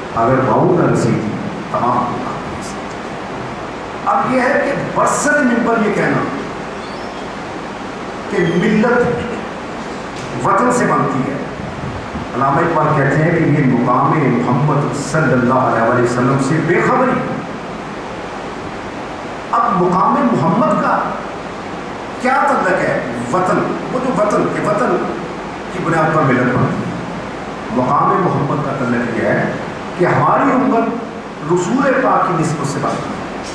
اگر باؤں نہ رسیدی تمام ہوگا۔ اب یہ ہے کہ برسر منبر یہ کہنا کہ ملت وطن سے بنتی ہے، علامہ اقبال کہتے ہیں کہ یہ مقام محمد صلی اللہ علیہ وسلم سے بے خبری۔ اب مقام محمد کا کیا تعلق ہے؟ وطن، وہ جو وطن کہ وطن کی بنیاد پر ملت بنتی ہے۔ مقام محمد کا تعلق یہ ہے کہ ہماری امت رسول پاک کی نسبت سے بنتی ہے۔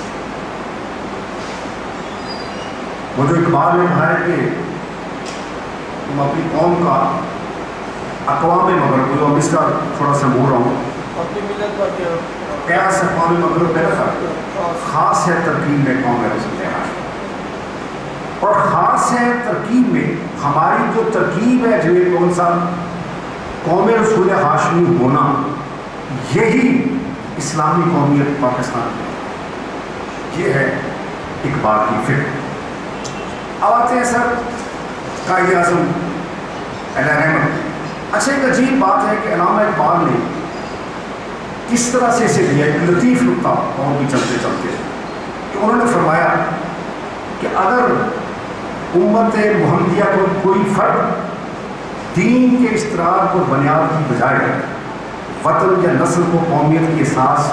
وہ جو اقبال نے کہا ہے کہ تم اپنی قوم کا اقوام مغرب، جو اس کا تھوڑا سا بول رہا ہوں، اپنی ملت پر قیاس اقوام مغرب پہلا تھا، خاص ہے ترکیب میں قوم رسول ہاشمی، اور خاص ہے ترکیب میں ہماری جو ترکیب ہے جو کون سا قوم رسول ہاشمی ہونا، یہی اسلامی قومیت پاکستان کی، یہ ہے اقبال کی فکر۔ اب آتے ہیں سر قائد اعظم علیہ رحمت۔ اچھا ایک عجیب بات ہے کہ علامہ اقبال نے کس طرح سے اسے دیا، ایک لطیف نکتہ اور بھی چلتے چلتے کہ انہوں نے فرمایا کہ اگر امت محمدیہ کو کوئی فرد دین کے اشتراک کو بنیاد کی بجائے وطن یا نسل کو قومیت کی احساس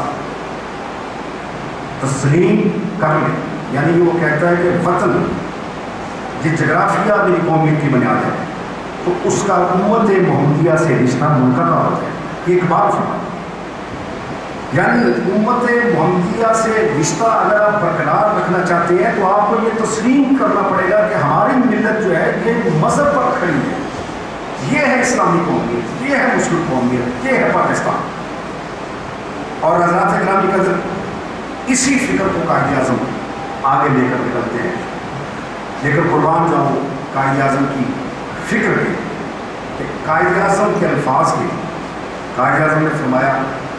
تسلیم کر لے، یعنی وہ کہتا ہے کہ وطن یہ جغرافیہ میری قومیت کی بنیاد ہے، تو اس کا امت محمدیہ سے رشتہ منقطع ہوتا ہے۔ یہ اقبال فرمایا، یعنی امت محمدیہ سے رشتہ اگر آپ برقرار رکھنا چاہتے ہیں تو آپ کو یہ تسلیم کرنا پڑے گا کہ ہماری ملت جو ہے یہ مذہب پر کھڑی ہے، یہ ہے اسلامی قومیت، یہ ہے مسلم قومیت، یہ ہے پاکستان۔ اور حضرات گرامی قدر اسی فکر کو قائد اعظم آگے لے کر نکلتے ہیں، لیکن قربان جاؤں قائد اعظم کی فکر کے کہ قائد اعظم کے الفاظ کے قائد اعظم نے فرمایا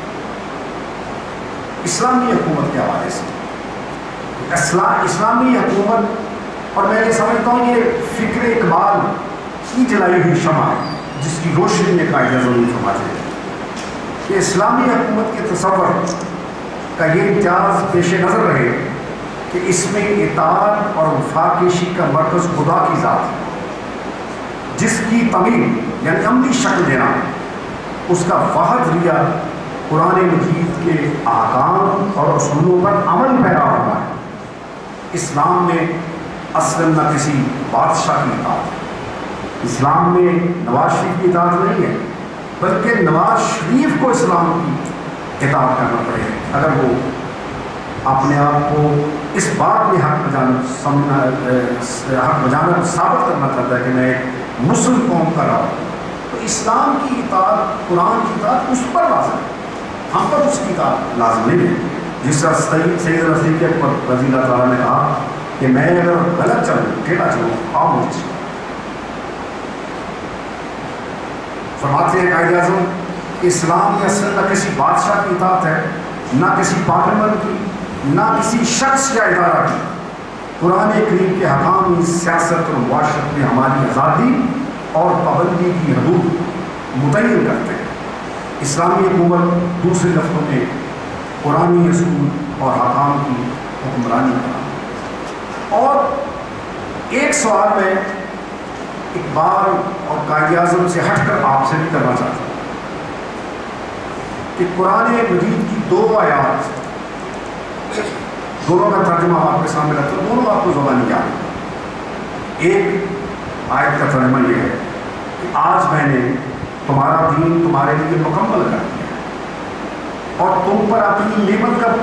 اسلامی حکومت کے حوالے سے، اسلامی حکومت، اور میں یہ سمجھتا ہوں یہ فکر اقبال کی جلائی ہوئی شمع ہے جس کی روشنی میں قائد اعظم نے فرماتے ہیں کہ اسلامی حکومت کے تصور کا یہ امتیاز پیش نظر رہے کہ اس میں اطاعت اور وفاقیشی کا مرکز خدا کی ذات ہے، جس کی تمیم یعنی عملی شکل دینا اس کا واحد ذریعہ قرآن مجید کے احکام اور اصولوں پر عمل پیرا ہوا ہے۔ اسلام میں اصلاً نہ کسی بادشاہ کی اطاعت ہے، اسلام میں نواز شریف کی اطاعت نہیں ہے، بلکہ نواز شریف کو اسلام کی اطاعت کرنا پڑے گا اگر وہ اپنے آپ کو اس بات میں حق بجانا ثابت کرنا چاہتا ہے کہ میں ایک مسلم قوم کا رہا ہوں۔ تو اسلام کی اطاعت، قرآن کی اطاعت اس پر لازم ہے، ہم پر اس کی اطاعت لازم نہیں ہے۔ جس طرح سید رفیق پر رضی اللہ تعالیٰ نے کہا کہ میں اگر غلط چلوں، ٹیڑھا چلوں، آؤ مجھے۔ فرماتے ہیں قائد اعظم کہ اسلام میں اصل نہ کسی بادشاہ کی اطاعت ہے، نہ کسی پارلیمنٹ کی، نہ کسی شخص یا ادارہ کی۔ قرآن کریم کے حکام سیاست اور معاشرت میں ہماری آزادی اور پابندی کی حدود متعین کرتے ہیں۔ اسلامی حکومت دوسرے لفظوں میں قرآنی اصول اور حکام کی حکمرانی کرنا۔ اور ایک سوال میں اقبال اور قائد اعظم سے ہٹ کر آپ سے بھی کرنا چاہتا ہوں کہ قرآن مجید کی دو آیات، دونوں کا ترجمہ آپ کے سامنے رکھتا ہوں، دونوں آپ کو زبانی یاد ہے۔ ایک آیت کا ترجمہ یہ ہے کہ آج میں نے تمہارا دین تمہارے لیے مکمل کر دیا اور تم پر اپنی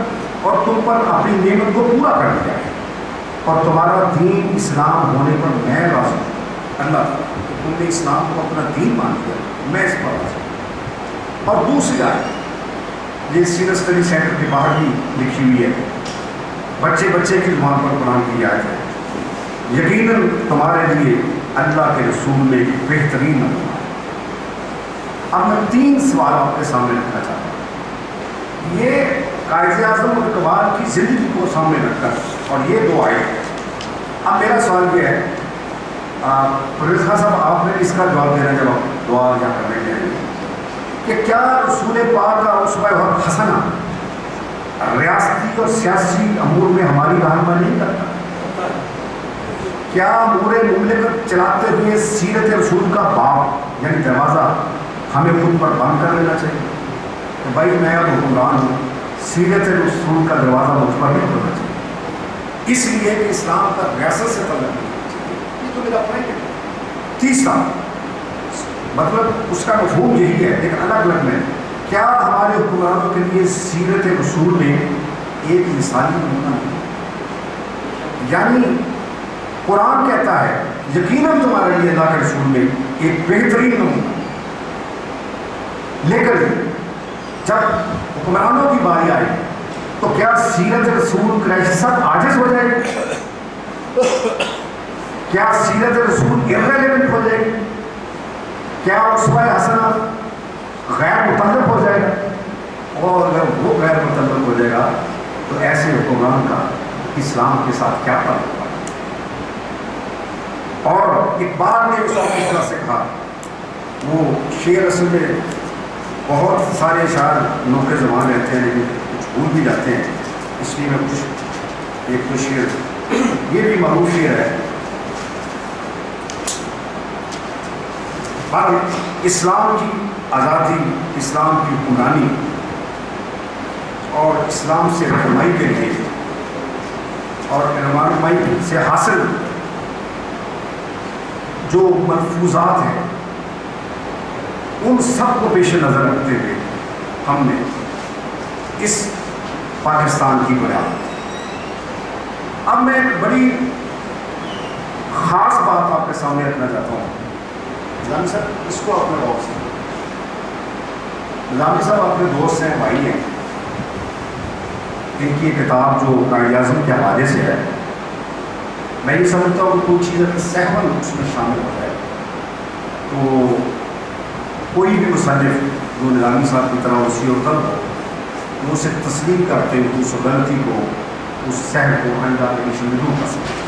نعمت کو پورا کر دیا ہے، اور تمہارا دین اسلام ہونے پر میں راضی ہوں۔ اللہ کہ تم نے اسلام کو اپنا دین مان لیا، میں اس پر راضی ہوں۔ اور دوسری آیت یہ سینئر اسٹڈی سینٹر کے باہر بھی لکھی ہوئی ہے، بچے بچے کی زبان پر قرآن کی آیت ہے، یقیناً تمہارے لیے اللہ کے رسول میں بہترین نمونہ ہے۔ اب میں 3 سوال آپ کے سامنے رکھنا چاہتا ہوں، یہ قائد اعظم اور اقبال کی زندگی کو سامنے رکھ کر، اور یہ 2 آیت۔ اب میرا سوال یہ ہے، پروفیسر صاحب آپ نے اس کا جواب دینا جب آپ دعا یا کرنے کے لیے کہ کیا رسول پاک کا اسوہ حسنہ ریاستی اور سیاسی امور میں ہماری رہنمائی نہیں کرتا؟ کیا امور مملکت چلاتے ہوئے سیرت رسول کا باب یعنی دروازہ ہمیں خود پر بند کر لینا چاہیے کہ بھائی میں اب حکمران ہوں، سیرت رسول کا دروازہ مجھ پر نہیں کھولنا چاہیے، اس لیے کہ اسلام کا ریاست سے تعلق نہیں ہونا چاہیے؟ یہ تو میرا پوائنٹ ہے۔ تیسرا مطلب اس کا مفہوم یہی ہے لیکن الگ الگ میں، کیا ہمارے حکمرانوں کے لیے سیرت رسول میں ایک مثالی نمونہ ہے؟ یعنی قرآن کہتا ہے یقیناً تمہارے لیے اللہ کے رسول میں ایک بہترین نمونہ، لیکن جب حکمرانوں کی باری آئی تو کیا سیرت رسول کا سب عاجز ہو جائے گی؟ کیا سیرت رسول irrelevant ہو جائے گی؟ کیا اسوہ حسنہ غیر متعلق ہو جائے گا؟ اور اگر وہ غیر متعلق ہو جائے گا تو ایسے حکمران کا اسلام کے ساتھ کیا تعلق ہوگا؟ اور اقبال نے اس طرح سے کہا، وہ شعر اصل میں بہت سارے اشعار نوکے زبان رہتے ہیں لیکن کچھ بھول بھی جاتے ہیں، اس لیے میں کچھ ایک تو شعر یہ بھی معروف شعر ہے، پر اسلام کی آزادی، اسلام کی حکمرانی اور اسلام سے رہنمائی کے لیے اور رہنمائی سے حاصل جو ملفوظات ہیں ان سب کو پیش نظر رکھتے ہوئے ہم نے اس پاکستان کی بنیاد، اب میں بڑی خاص بات آپ کے سامنے رکھنا چاہتا ہوں۔ نظامی صاحب اس کو اپنے غور سے، نظامی صاحب اپنے دوست ہیں، بھائی ہیں، ان کی کتاب جو قائد اعظم کے حوالے سے ہے، میں یہ سمجھتا ہوں کہ کوئی چیز اگر سہون اس میں شامل ہو جائے تو کوئی بھی مصنف جو نظامی صاحب کی طرح وسیع و طلب ہو وہ اسے تسلیم کرتے ہوئے اس غلطی کو، اس سہو کو آئندہ ایڈیشن میں دور کر سکتے۔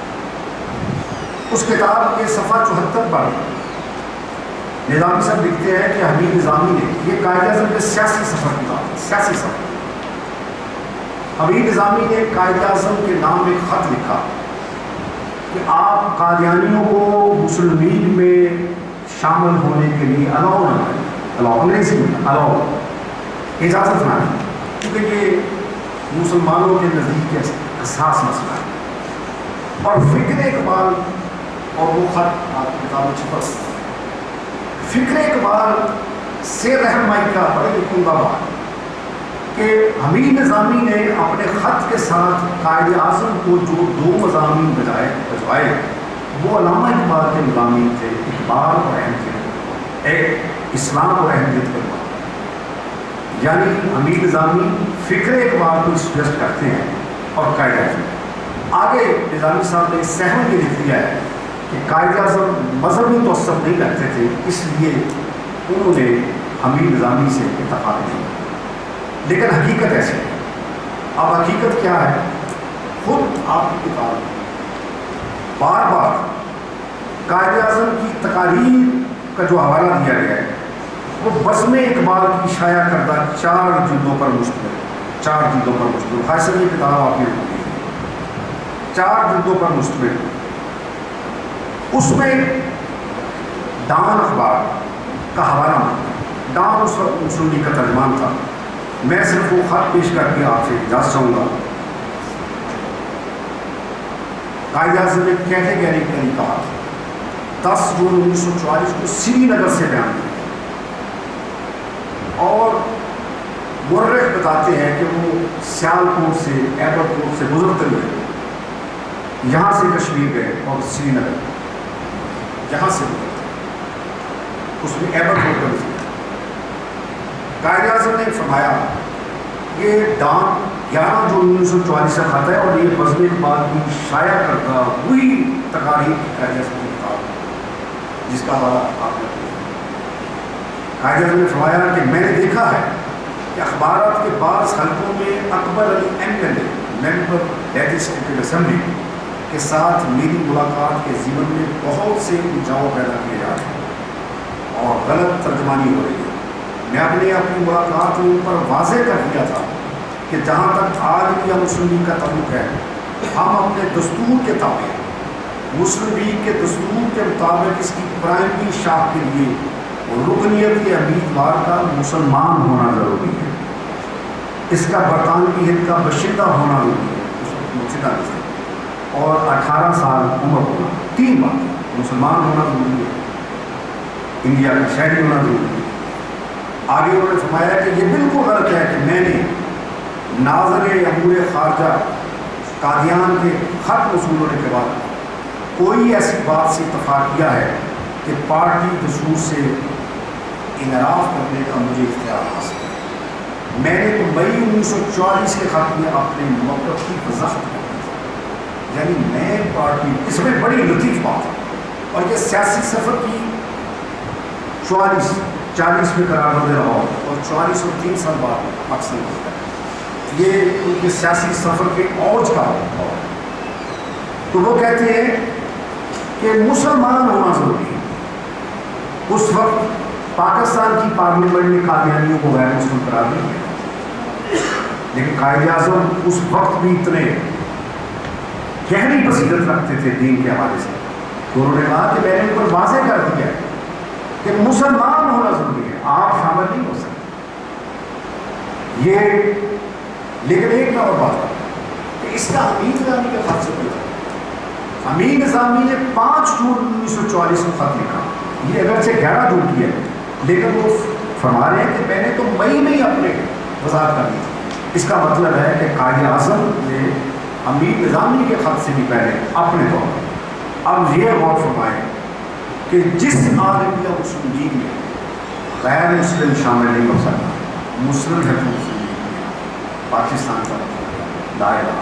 اس کتاب کے صفحہ 74 پر نظامی صاحب لکھتے ہیں کہ حمید نظامی نے، یہ قائد اعظم کے سیاسی سفر کی بات ہے، سیاسی سفر، حمید نظامی نے قائد اعظم کے نام ایک خط لکھا کہ آپ قادیانیوں کو مسلمین میں شامل ہونے کے لیے الاؤ نہ کریں، الاؤ انگریزی میں الاؤ، اجازت نہ دیں، کیونکہ یہ مسلمانوں کے نزدیک حساس مسئلہ ہے۔ اور فکر اقبال، اور وہ خط آپ کی کتاب میں چھپا، فکر اقبال سے رہنمائی کا بڑی عمدہ بات کہ حمید نظامی نے اپنے خط کے ساتھ قائد اعظم کو جو دو مضامین بھجوائے وہ علامہ اقبال کے مضامین تھے، اقبال اور احمدیت، ایک اسلام اور احمدیت کے بعد، یعنی حمید نظامی فکر اقبال کو سجیسٹ کرتے ہیں اور قائد اعظم آگے نظامی صاحب نے سہون یہ لکھ دیا ہے کہ قائد اعظم مذہبی تعصب نہیں رکھتے تھے، اس لیے انہوں نے حمید نظامی سے اتفاق نہیں، لیکن حقیقت ایسی ہے۔ اب حقیقت کیا ہے؟ خود آپ کی کتاب بار بار قائد اعظم کی تقاریر کا جو حوالہ دیا گیا ہے وہ بزم اقبال کی شائع کردہ 4 جلدوں پر مشتمل، 4 جلدوں پر مشتمل، خاصہ یہ کتاب آپ نے لکھی ہے، 4 جلدوں پر مشتمل۔ اس میں ڈان اخبار کا حوالہ ملتا، ڈان اس وقت مسلم لیگ کا ترجمان تھا، میں صرف وہ خط پیش کر کے آپ سے اجازت چاہوں گا۔ قائد اعظم نے کہتے گہری کہا 10 جون 1944 کو سری نگر سے بیان کیا، اور مورخ بتاتے ہیں کہ وہ سیالکوٹ سے، ایبر کوٹ سے گزرتے ہوئے یہاں سے کشمیر گئے اور سری نگر یہاں سے گزرتے، اس میں ایبر کوٹ کا گزرتے۔ قائد اعظم نے فرمایا یہ ڈان 11 جون 1944 سے خط ہے اور یہ بزم اقبال کی شائع کردہ وہی تقاریر کی قائد اعظم کی کتاب جس کا حوالہ آپ نے دیا۔ قائد اعظم نے فرمایا کہ میں نے دیکھا ہے کہ اخبارات کے بعض حلقوں میں Akbar Ali MLA member legislative assembly کے ساتھ میری ملاقات کے ضمن میں بہت سے الجھاؤ پیدا کیے جا رہے ہیں اور غلط ترجمانی ہو رہی ہے۔ میں اپنی ملاقات میں ان پر واضح کر دیا تھا کہ جہاں تک آج بھی مسلم لیگ کا تعلق ہے، ہم اپنے دستور کے تابع مسلم لیگ کے دستور کے مطابق اس کی پرائمری شاخ کے لیے رکنیت کے امیدوار کا مسلمان ہونا ضروری ہے، اس کا برطانوی ہند کا باشندہ ہونا ضروری ہے، اس وقت مسجدہ نہیں، اور 18 سال عمر ہونا، 3 بات، مسلمان ہونا ضروری ہے، انڈیا کا شہری ہونا ضروری ہے۔ آگے انہوں نے فرمایا کہ یہ بالکل غلط ہے کہ میں نے ناظر امور خارجہ قادیان کے خط موصول ہونے کے بعد کوئی ایسی بات سے اتفاق کیا ہے کہ پارٹی دستور سے انحراف کرنے کا مجھے اختیار حاصل ہے۔ میں نے تو مئی 1944 کے خط میں اپنے موقف کی وضاحت کر دی، یعنی میں پارٹی، اس میں بڑی لطیف بات ہے، اور یہ سیاسی سفر کی 40 میں قرار دے رہا ہو اور 44 اور 3 سال بعد پاکستان ہوتا ہے، یہ ان کے سیاسی سفر کے اوج کا ہو۔ تو وہ کہتے ہیں کہ مسلمان ہونا ضروری ہے۔ اس وقت پاکستان کی پارلیمنٹ نے قادیانیوں کو غیر مسلم قرار نہیں دیا، لیکن قائد اعظم اس وقت بھی اتنے گہری بصیرت رکھتے تھے دین کے حوالے سے، تو انہوں نے کہا کہ میں نے ان پر واضح کر دیا کہ مسلمان ہونا ضروری ہے، آپ شامل نہیں ہو سکتے یہ۔ لیکن ایک اور بات ہے کہ اس کا امین نظامی کا خط سے پوچھا، امین نظامی نے 5 جون 1944 کو خط لکھا، یہ اگرچہ 11 جون کی ہے، لیکن وہ فرما رہے ہیں کہ میں نے تو مئی میں ہی اپنے وضاحت کر دی تھی۔ اس کا مطلب ہے کہ قائد اعظم نے امین نظامی کے خط سے بھی پہلے اپنے طور پر اب یہ غور فرمائے کہ جس عالمیہ مسلم لیگ میں غیر مسلم شامل نہیں ہو سکتا، مسلم ہے تو مسلم لیگ میں پاکستان کا دائرہ۔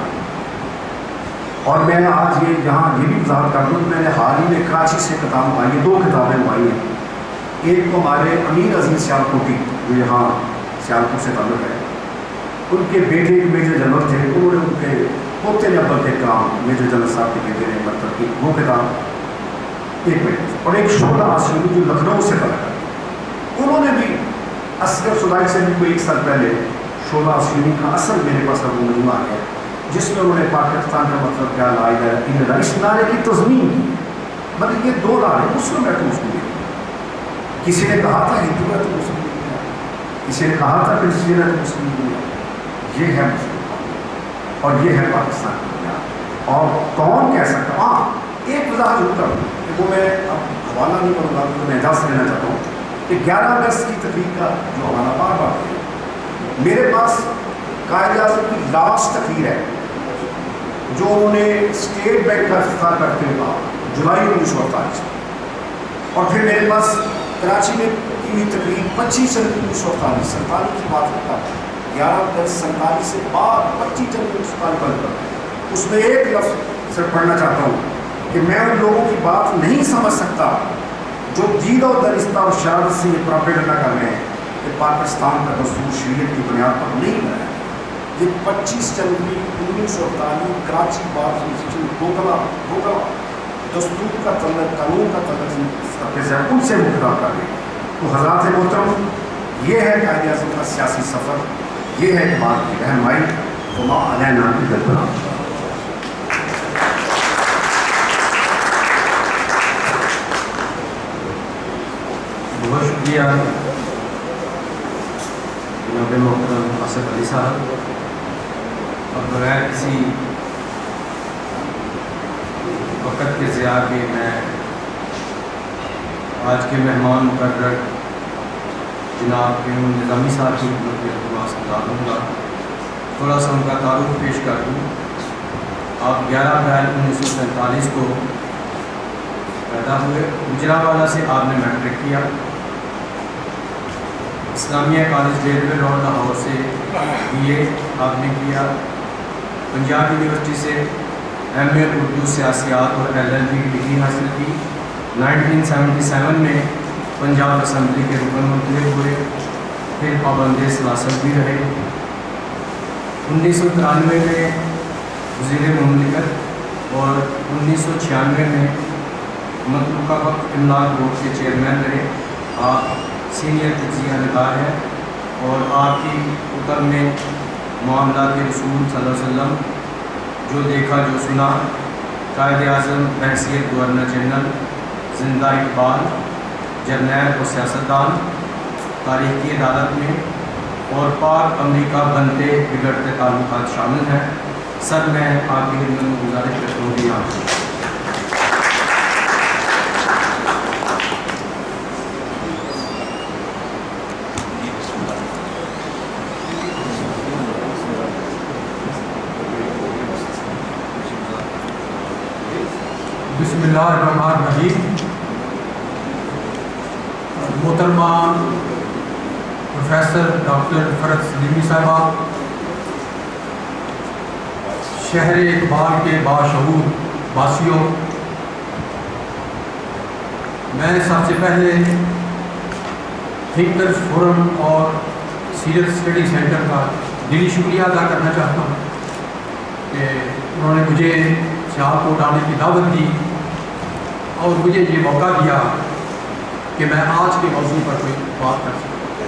اور میں آج یہاں یہ بھی وضاحت کر دوں، میں نے حال ہی میں کراچی سے کتاب منگائی ہے، 2 کتابیں منگائی ہیں۔ ایک تو ہمارے امیر عزیز سیالکوٹی جو یہاں سیالکوٹ سے تعلق ہے، ان کے بیٹے ایک میجر جنرل تھے، انہوں نے ان کے پوتے نے ابل کے کام میجر جنرل صاحب کے بیٹے نے مطلب کی وہ کتاب ایک میں، اور ایک شعلہ آسیونی جو لکھنؤ سے تعلق ہے، انہوں نے بھی اصغر صدائی سے بھی کوئی 1 سال پہلے شعلہ آسیونی کا اصل میرے پاس اب مجموعہ آ گیا، جس میں انہوں نے پاکستان کا مطلب کیا لا اس نعرے کی تضمین کی، مطلب یہ 2 نعرے، مسلم ہے تو مسلم ہے، کسی نے کہا تھا ہندو ہے تو مسلم ہے، کسی نے کہا تھا کرسچین ہے تو مسلم ہے، یہ ہے مسلم اور یہ ہے پاکستان کی بنیاد۔ اور کون کہہ سکتا؟ ہاں ایک وضاحت ضرور کروں کہ وہ میں اب حوالہ نہیں کروں گا، تو میں اجازت لینا چاہتا ہوں کہ 11 اگست کی تقریب کا جو حوالہ بار بار ہے، میرے پاس قائد اعظم کی لاسٹ تقریر ہے جو انہوں نے اسٹیٹ بینک کا افتتاح کرتے ہوئے کہا جولائی 1948، اور پھر میرے پاس کراچی میں کی ہوئی تقریر 25 جنوری 1948 47 کی بات کرتا ہے، 11 اگست 47 سے بعد 25 جنوری 1947 اس میں ایک لفظ صرف پڑھنا چاہتا ہوں کہ میں ان لوگوں کی بات نہیں سمجھ سکتا جو دید و درستہ اور شرارت سے یہ پروپیگنڈا کر رہے ہیں کہ پاکستان کا دستور شریعت کی بنیاد پر نہیں بنا ہے۔ یہ 25 جنوری 1948 کراچی بار انسٹیٹیوٹ گوکلا دستور کا تعلق، قانون کا تعلق ان سے مخاطب کر رہے ہیں۔ تو حضرات محترم، یہ ہے قائد اعظم کا سیاسی سفر، یہ ہے اقبال کی رہنمائی، وما علینا الا البلاغ۔ بہت شکریہ جناب محترم آصف علی صاحب، اور بغیر کسی وقت کے ضیاع کے میں آج کے مہمان مقرر جناب پیون نظامی صاحب کی خدمت میں التماس گزار ہوں گا تھوڑا سا ان کا تعارف پیش کر دوں۔ آپ 11 اپریل 1947 کو پیدا ہوئے، گجرانوالہ سے آپ نے میٹرک کیا، Islamia college railway road Lahore سے BA آپ نے کیا، پنجاب یونیورسٹی سے MA اردو سیاسیات اور LLB کی ڈگری حاصل کی۔ 1977 میں پنجاب اسمبلی کے رکن منتخب ہوئے، پھر پابند سیاست بھی رہے۔ 1993 میں وزیر مملکت اور 1996 میں متروکہ وقت املاک بورڈ کے چیئرمین رہے۔ آپ سینئر تجزیہ نگار ہے اور آپ کی کتب میں معاملات رسول صلی اللہ علیہ وسلم، جو دیکھا جو سنا، قائد اعظم بحیثیت گورنر جنرل، زندہ اقبال، جرنیل و سیاستدان، تاریخی عدالت میں اور پاک امریکہ بنتے بگڑتے تعلقات شامل ہیں۔ سر میں آپ کی خدمت میں گزارش کرتا ہوں کہ آپ بسم اللہ الرحمن الرحیم۔ محترمہ پروفیسر ڈاکٹر فرحت سلیمی صاحبہ، شہر اقبال کے باشعور باسیوں، میں سب سے پہلے تھنکرز فورم اور سیریت اسٹڈی سینٹر کا دلی شکریہ ادا کرنا چاہتا ہوں کہ انہوں نے مجھے سیالکوٹ آنے کی دعوت دی اور مجھے یہ موقع دیا کہ میں آج کے موضوع پر کوئی بات کر سکوں۔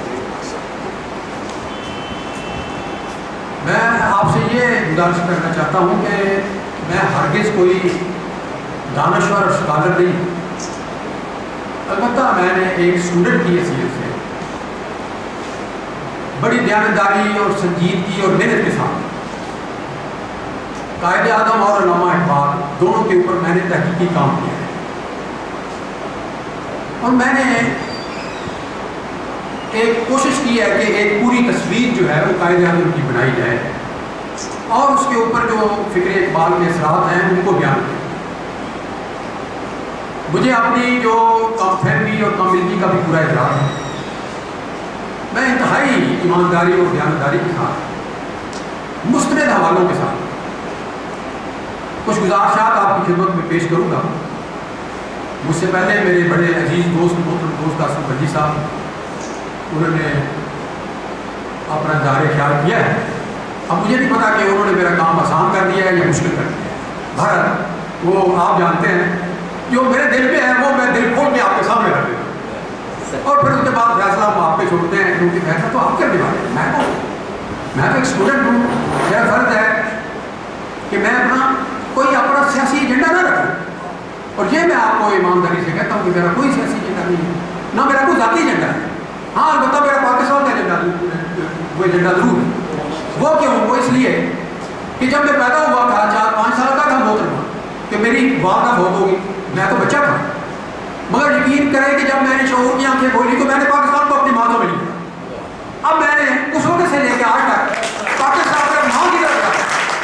میں آپ سے یہ گزارش کرنا چاہتا ہوں کہ میں ہرگز کوئی دانشور اور اسکالر نہیں، البتہ میں نے ایک اسٹوڈنٹ کی حیثیت سے بڑی دیانتداری اور سنجیدگی اور محنت کے ساتھ قائد اعظم اور علامہ اقبال دونوں کے اوپر میں نے تحقیقی کام کیا ہے، اور میں نے ایک کوشش کی ہے کہ ایک پوری تصویر جو ہے وہ قائد اعظم کی بنائی جائے اور اس کے اوپر جو فکر اقبال کے اثرات ہیں ان کو بیان کیا۔ مجھے اپنی جو کم فہمی اور کم علمی کا بھی پورا اظہار ہے۔ میں انتہائی ایمانداری اور دیانتداری کے ساتھ مستند حوالوں کے ساتھ کچھ گزارشات آپ کی خدمت میں پیش کروں گا۔ مجھ سے پہلے میرے بڑے عزیز دوست آصف بھٹی صاحب، انہوں نے اپنا اظہار خیال کیا ہے۔ اب مجھے نہیں پتا کہ انہوں نے میرا کام آسان کر دیا ہے یا مشکل کر دیا ہے، بہرحال وہ آپ جانتے ہیں، جو میرے دل پہ ہے وہ میں دل کھول کے آپ کے سامنے رکھ دیتا ہوں، اور پھر اس کے بعد فیصلہ ہم آپ پہ چھوڑتے ہیں، کیونکہ فیصلہ تو آپ کرنے والے ہیں، میں تو ایک اسٹوڈنٹ ہوں۔ میرا فرض ہے کہ میں کوئی اپنا سیاسی ایجنڈا نہ رکھوں، اور یہ میں آپ کو ایمانداری سے کہتا ہوں کہ میرا کوئی سیاسی ایجنڈا نہیں ہے، نہ میرا کوئی ذاتی ایجنڈا ہے۔ ہاں البتہ میرا پاکستان کا ایجنڈا، وہ ایجنڈا ضرور ہے۔ وہ کیوں؟ وہ اس لیے کہ جب میں پیدا ہوا تھا 4-5 سال کا تھا محترمہ، کہ میری والدہ بہت ہوگی، میں تو بچہ تھا، مگر یقین کریں کہ جب میں نے شعور کی آنکھیں کھولی تو میں نے پاکستان کو اپنی ماں سے ملی۔ اب میں نے اس وقت سے لے کے آج تک پاکستان میں ماں کی طرف،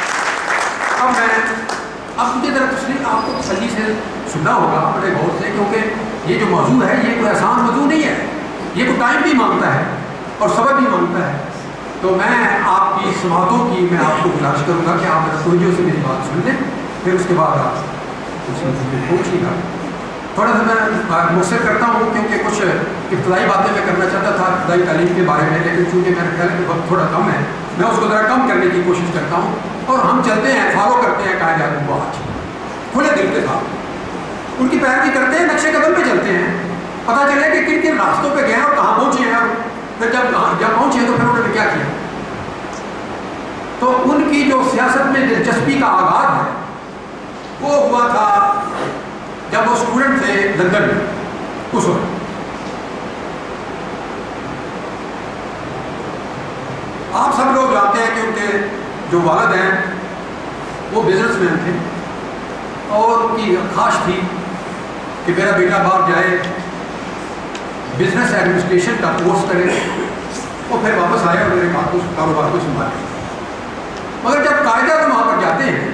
اب مجھے ذرا تسلیم آپ کو تسلی سے سننا ہوگا بڑے غور سے، کیونکہ یہ جو موضوع ہے یہ کوئی آسان موضوع نہیں ہے، یہ کوئی ٹائم بھی مانگتا ہے اور صبر بھی مانگتا ہے۔ تو میں آپ کی سماعتوں کی میں آپ کو گزارش کروں گا کہ آپ میرا توجہ سے میری بات سن لیں، پھر اس کے بعد آپ پوچھیے گا۔ تھوڑا سا میں مختصر کرتا ہوں کیونکہ کچھ ابتدائی باتیں میں کرنا چاہتا تھا ابتدائی تعلیم کے بارے میں، لیکن چونکہ میرے خیال کہ وقت تھوڑا کم ہے، میں اس کو ذرا کم کرنے کی کوشش کرتا ہوں، اور ہم چلتے ہیں، فالو کرتے ہیں قائد اعظم کو آج کھلے دل کے ساتھ، ان کی پیروی کرتے ہیں، نقشے قدم پہ چلتے ہیں، پتہ چلے کہ کن کن راستوں پہ گئے اور کہاں پہنچے ہیں، اور پھر جب پہنچے تو پھر انہوں نے کیا کیا۔ تو ان کی جو سیاست میں دلچسپی کا آغاز ہے وہ ہوا تھا جب وہ اسٹوڈنٹ تھے لندن میں، اس وقت آپ سب لوگ جانتے ہیں کہ ان کے جو والد ہیں وہ بزنس مین تھے، اور ان کی خواہش تھی کہ میرا بیٹا باہر جائے، بزنس ایڈمنسٹریشن کا کورس کرے، اور پھر واپس آئے اور میرے کاروبار کو سنبھالے۔ مگر جب قائد اعظم وہاں پر جاتے ہیں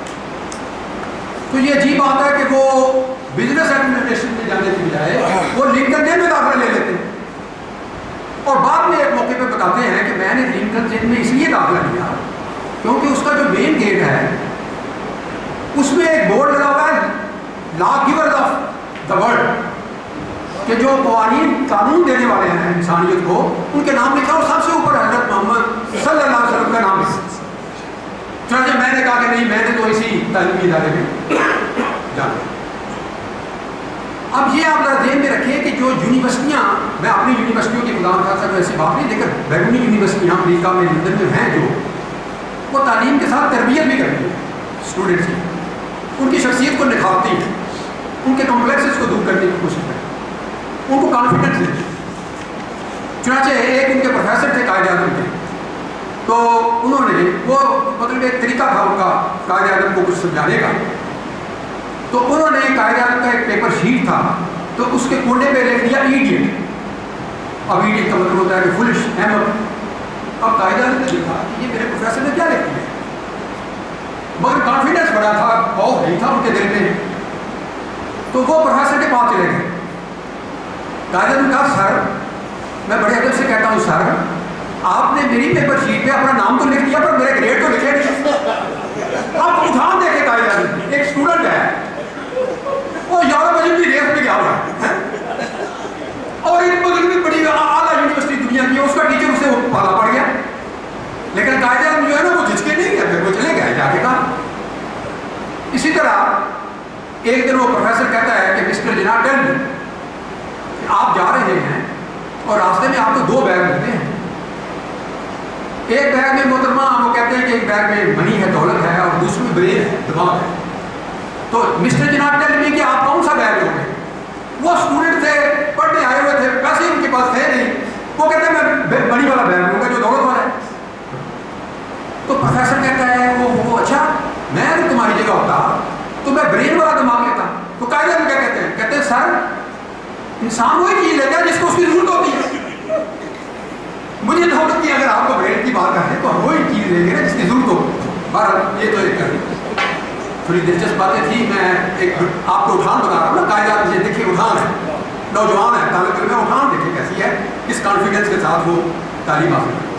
تو یہ عجیب بات ہے کہ وہ بزنس ایڈمنسٹریشن میں جانے کی بجائے وہ لنکن جیل میں داخلہ لے لیتے ہیں، اور بعد میں ایک موقع پہ بتاتے ہیں کہ میں نے لنکن جیل میں اس لیے داخلہ لیا کیونکہ اس کا جو مین گیٹ ہے اس میں ایک بورڈ لگا ہوا ہے law givers of the world, کہ جو قانون دینے والے ہیں انسانیت کو، ان کے نام لکھا اور سب سے اوپر حضرت محمد صلی اللہ علیہ وسلم کا نام لکھا۔ چنانچہ میں نے کہا کہ نہیں، میں نے تو اسی تعلیمی ادارے میں جانا۔ اب یہ آپ ذرا ذہن میں رکھیں کہ جو یونیورسٹیاں، میں اپنی یونیورسٹیوں کی خدا خاصا میں ایسی بات نہیں، لیکن بیرونی یونیورسٹیاں امریکہ میں لندن میں ہیں جو، وہ تعلیم کے ساتھ تربیت بھی کرتی ہیں اسٹوڈنٹس کی، ان کی شخصیت کو نکھارتی ہیں، ان کے کمپلیکسز کو دور کرنے کی کوشش کرتی ہیں، ان کو کانفیڈنس دیتی ہیں۔ چنانچہ ایک ان کے پروفیسر تھے قائد اعظم کے، تو انہوں نے وہ مطلب ایک طریقہ تھا ان کا قائد اعظم کو کچھ سمجھانے کا، تو انہوں نے قائد اعظم کا ایک پیپر شیٹ تھا، تو اس کے کونے پہ لکھ دیا ایڈیٹ۔ اب ایڈیٹ کا مطلب ہوتا ہے کہ فلش، احمق۔ اب قائد اعظم نے لکھا کہ یہ میرے پروفیسر نے کیا لکھ دیا، مگر کانفیڈنس بڑا تھا، خوف نہیں تھا ان کے دل میں، تو وہ پروفیسر کے پاس چلے گئے۔ قائد اعظم نے کہا سر، میں بڑے ادب سے کہتا ہوں سر، آپ نے میری پیپر شیٹ پہ اپنا نام تو لکھ دیا پر میرے گریڈ تو لکھے نہیں۔ آپ اٹھان دیکھے قائد اعظم، ایک اسٹوڈنٹ ہے وہ یورپ کی ریس میں گیا ہوا ہے اور ایک بڑی اعلیٰ یونیورسٹی دنیا کی، اس کا ٹیچر اسے پالا پڑ گیا، لیکن قائد اعظم جو ہے نا وہ جھجکے نہیں گیا، پھر وہ چلے گئے جا کے کہا۔ اسی طرح ایک دن وہ پروفیسر کہتا ہے کہ مسٹر جناب ٹیل می، آپ جا رہے ہیں اور راستے میں آپ کو دو بیگ ملتے ہیں، ایک بیگ میں محترمہ وہ کہتے ہیں کہ ایک بیگ میں منی ہے، دولت ہے، اور دوسرے میں برین ہے، دماغ ہے۔ تو مسٹر جناب ٹیل می کہ آپ کون سا بیگ لو گے؟ وہ اسٹوڈنٹ تھے، پڑھنے آئے ہوئے تھے، پیسے ان کے پاس تھے نہیں، وہ کہتے ہیں میں منی والا بیگ لوں گا جو دولت والا ہے۔ تو پروفیسر کہتا ہے وہ اچھا، میں اگر تمہاری جگہ ہوتا تو میں برین والا دماغ لیتا۔ تو قائد اعظم کیا کہتے ہیں؟ کہتے ہیں سر، انسان وہی چیز لیتا ہے جس کو اس کی ضرورت ہوتی ہے، مجھے دولت کی اگر آپ کو برین کی بات کریں تو ہم وہی چیز لیں گے نا جس کی ضرورت ہو۔ بہرحال یہ تو ایک تھوڑی دلچسپ باتیں تھی، میں ایک آپ کو اٹھان بتا رہا ہوں نا، قائد اعظم یہ دیکھیے اٹھان ہے، نوجوان ہے، طالب علم ہے، اٹھان دیکھیے کیسی ہے، کس کانفیڈنس کے ساتھ وہ تعلیم حاصل کرتے۔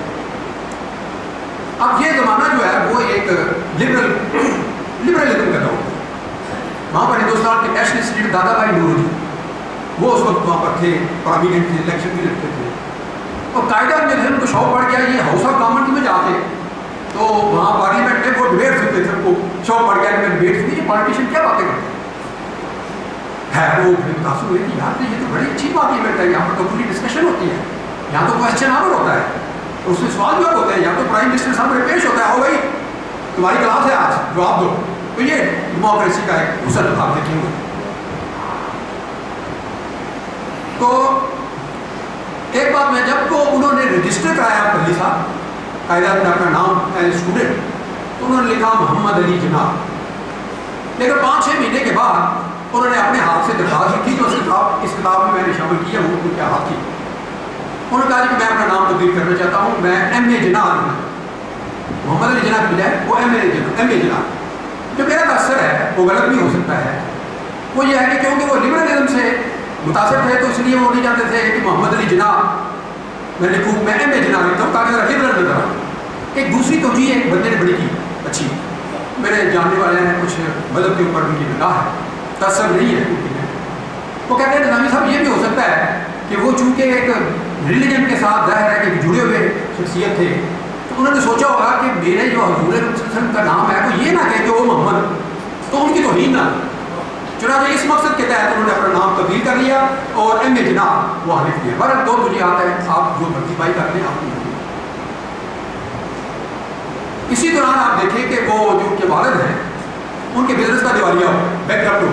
اب یہ زمانہ جو ہے وہ ایک لبرلزم کا دور ہے، وہاں پر ہندوستان کے نیشنلسٹ لیڈر دادا بھائی نورو جی وہ اس وقت وہاں پر تھے، پرومیننٹ تھے، الیکشن بھی لڑتے تھے، اور قائد اعظم جو تھے ان کو شوق پڑ گیا یہ ہاؤس آف کامن میں جا کے، تو وہاں پارلیمنٹ میں وہ ڈبیٹ سنتے تھے، ان کو شوق پڑ گیا کہ میں ڈبیٹ سنی، یہ پالیٹیشین کیا باتیں کرتے ہیں، وہ متاثر ہوئے کہ یار یہ تو بڑی اچھی بات ہے، بیٹا یہاں پر تو پوری ڈسکشن ہوتی ہے، یہاں تو کوشچن آور ہوتا ہے، اس میں سوال جواب ہوتے ہیں، یہاں تو پرائم منسٹر سامنے پیش ہوتا ہے، آؤ بھائی تمہاری کلاس ہے آج جواب دو۔ تو یہ ڈیموکریسی کا ایک حسن آپ دیکھیں گے۔ تو ایک بات میں جب کو انہوں نے رجسٹر کرایا پہلی سال قائد اعظم نے اپنا نام ایز اسٹوڈنٹ، تو انہوں نے لکھا محمد علی جناح، لیکن 5-6 مہینے کے بعد انہوں نے اپنے ہاتھ سے درخواست لکھی جو اس کتاب میں نے شامل کیا ہوں، ان کے ہاتھ کی، انہوں نے کہا کہ میں اپنا نام تبدیل کرنا چاہتا ہوں، میں ایم اے جناح لوں، محمد علی جناح کی بجائے وہ ایم اے جناح۔ جو میرا تاثر ہے وہ غلط بھی ہو سکتا ہے، وہ یہ ہے کہ کیونکہ وہ لبرلزم سے متاثر تھے تو اس لیے وہ نہیں چاہتے تھے کہ محمد علی جناح میں لکھوں، میں ایم اے جناح لکھتا ہوں تاکہ ذرا لبرل نظر آئے۔ ایک دوسری توجہ ایک بندے نے بڑی کی اچھی، میرے جاننے والے ہیں کچھ مذہب کے اوپر ان کی نگاہ ہے، تاثر نہیں ہے، وہ کہتے ہیں نظامی صاحب یہ بھی ہو سکتا ہے کہ وہ چونکہ ایک ریلیجن کے ساتھ ظاہر ہے کہ جڑے ہوئے شخصیت تھے، تو انہوں نے سوچا ہوگا کہ میرے جو حضور وسلم کا نام ہے وہ یہ نہ کہہ کہ وہ محمد، تو ان کی توہین نہ، چنانچہ اس مقصد کے تحت انہوں نے اپنا نام تبدیل کر لیا اور ایم اے جناح وہ حلف دیا۔ بہرحال دو تجھے آتا ہے، آپ جو مرضی بائی کر لیں آپ کی۔ اسی دوران آپ دیکھیں کہ وہ جو ان کے والد ہیں ان کے بزنس کا دیوالیہ ہو، بیک کرپٹ ہو،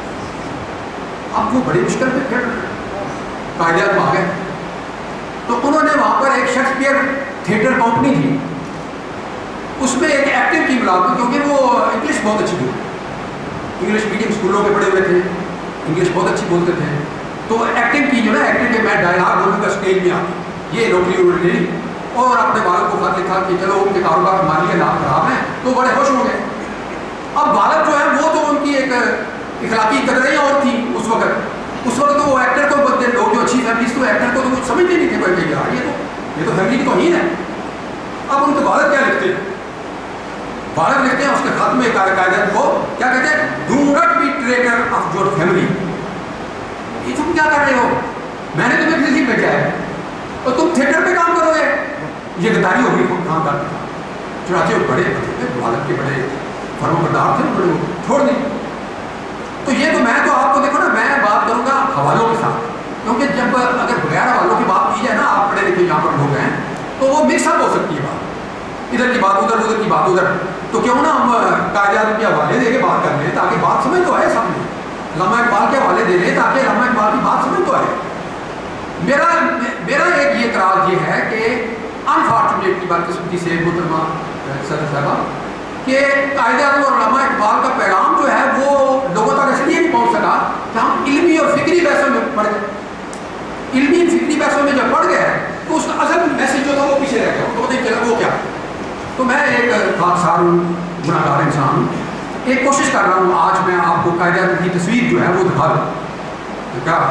اب وہ بڑی مشکل پہ پھر قائد اعظم آ گئے، تو انہوں نے وہاں پر ایک شیکسپیئر تھیٹر کمپنی تھی، اس میں ایک ایکٹنگ کی ملاقات، کیونکہ وہ انگلش بہت اچھی بولتے، انگلش میڈیم اسکولوں کے پڑھے ہوئے تھے، انگلش بہت اچھی بولتے تھے، تو ایکٹنگ کی جو نا ایکٹنگ کے میں ڈائلاگ بولوں گا اسٹیج میں آتی، یہ نوکری انہوں نے لی اور اپنے والد کو خط لکھا کہ چلو ان کے کاروبار مالی حالات خراب ہیں، تو بڑے خوش ہو گئے۔ اب والد جو ہے وہ تو ان کی ایک اخلاقی قدریں اور تھیں اس وقت تو وہ ایکٹر کو بولتے لوگ جو اچھی فیملیز تو ایکٹر کو تو کچھ سمجھتے نہیں تھے، کوئی کہ یار یہ تو فیملی کی توہین ہے۔ اب ان کے والد کیا لکھتے ہیں؟ والد لکھتے ہیں اس کے خط میں قائد کو کیا کہتے ہیں؟ Do not be traitor of your family, یہ تم کیا کر رہے ہو؟ میں نے تمہیں کسی بھیجا ہے اور تم تھیٹر پہ کام کرو گے، یہ گداری ہوگی کام کرتے تھا۔ چنانچہ وہ بڑے والد کے بڑے فرما بردار تھے، انہوں نے چھوڑ دی۔ تو یہ تو میں تو آپ کو دیکھو نا، میں بات کروں گا حوالوں کے ساتھ، کیونکہ جب اگر بغیر حوالوں کی بات کی جائے نا، آپ پڑھے لکھے یہاں پر لوگ ہیں، تو وہ مکس اپ ہو سکتی ہے بات، ادھر کی بات ادھر، ادھر کی بات ادھر. تو کیوں نہ ہم قائد اعظم کے حوالے دے کے بات کر لیں تاکہ بات سمجھ تو آئے سامنے. علامہ اقبال کے حوالے دے لیں تاکہ علامہ اقبال کی بات سمجھ تو آئے. میرا ایک یہ اعتراض یہ ہے کہ انفارچونیٹلی بدقسمتی سے محترمہ صدر صاحبہ کہ قائد اعظم اور علامہ اقبال کا پیغام جو ہے وہ لوگوں تک اس لیے نہیں پہنچ سکا کہ ہم علمی اور فکری بحثوں میں پڑ گئے. علمی فکری بحثوں میں جب پڑ گئے تو اس کا اصل میسیج جو تھا وہ پیچھے رہ گیا، تو پتہ نہیں چلا وہ کیا. تو میں ایک خاکسار ہوں، گناہ گار انسان ہوں، ایک کوشش کر رہا ہوں آج میں آپ کو قائد اعظم کی تصویر جو ہے وہ دکھا دوں. کیا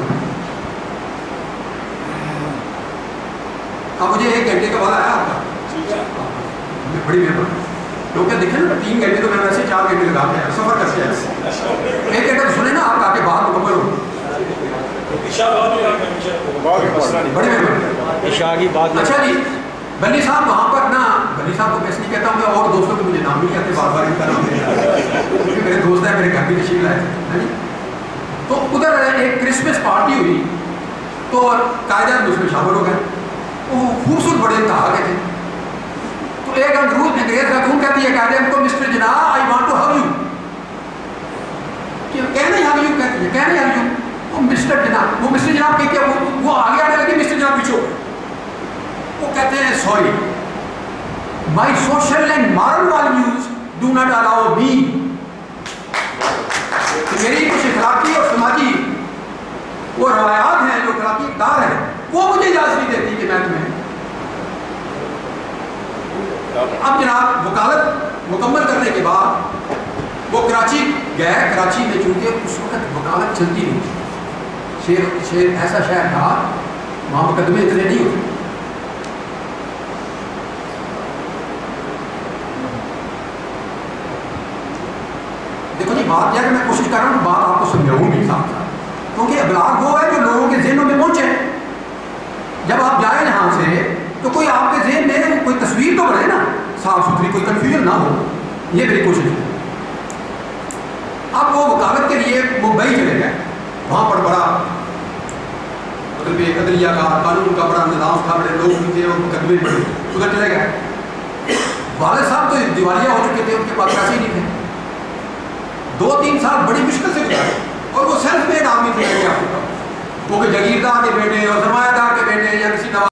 مجھے 1 گھنٹے کا بعد آیا آپ کا؟ بڑی مہربانی. کیونکہ دیکھیں نا 3 گھنٹے تو میں ویسے 4 گھنٹے لگا کے سفر کر کے آیا. 1 گھنٹہ تو سنیں نا آپ تاکہ بات مکمل ہو. بڑی مہربانی. اچھا جی، بلی صاحب وہاں پر نا، بلی صاحب کو میں اس لیے کہتا ہوں کہ اور دوستوں کے مجھے نام نہیں آتے، بار بار ان کا نام کیونکہ میرے دوست ہیں، میرے گھر بھی تشریف لائے تھے. تو ادھر ایک کرسمس پارٹی ہوئی تو قائد اعظم اس میں شامل ہو گئے. وہ خوبصورت بڑے انتہا کے تھے. تو ایک انگریز خاتون کہتی ہے قائد اعظم کو، mister Jinnah I want to hug you. کہنا ہی ہگ یو کہتی ہے، کہنا ہی ہگ یو. وہ مسٹر جناح، وہ مسٹر جناح کہتے ہیں، وہ آگے آنے لگی، مسٹر جناح پیچھے. وہ کہتے ہیں sorry, my social and moral values do not allow me. میری کچھ اخلاقی اور سماجی وہ روایات ہیں، جو اخلاقی اقدار ہیں، وہ مجھے اجازت نہیں دیتی کہ میں تمہیں. اب جناب وکالت مکمل کرنے کے بعد وہ کراچی گئے. کراچی میں چونکہ اس وقت وکالت چلتی نہیں تھی، شہر ایسا شہر تھا وہاں مقدمے اتنے نہیں ہوتے. دیکھو جی، بات یہ ہے کہ میں کوشش کر رہا ہوں بات آپ کو سمجھاؤں بھی ساتھ ساتھ، کیونکہ ابلاغ وہ ہے جو لوگوں کے ذہنوں میں پہنچے. جب آپ جائیں یہاں سے تو کوئی آپ کے ذہن میں کوئی تصویر تو بنے نا صاف ستھری، کوئی کنفیوژن نہ ہو. یہ میری کوشش ہے. اب وہ وکالت کے لیے ممبئی چلے گئے. وہاں پر بڑا مطلب عدلیہ کا قانون کا بڑا نظام تھا، بڑے لوگ بھی تھے اور مقدمے بڑے. ادھر چلے گئے. والد صاحب تو دیوالیہ ہو چکے تھے، ان کے پاس پیسے ہی نہیں تھے. 2-3 سال بڑی مشکل سے گزارے، اور وہ سیلف میڈ آدمی تھے. کیا وہ کہ جاگیردار کے بیٹے اور سرمایہ دار کے بیٹے یا کسی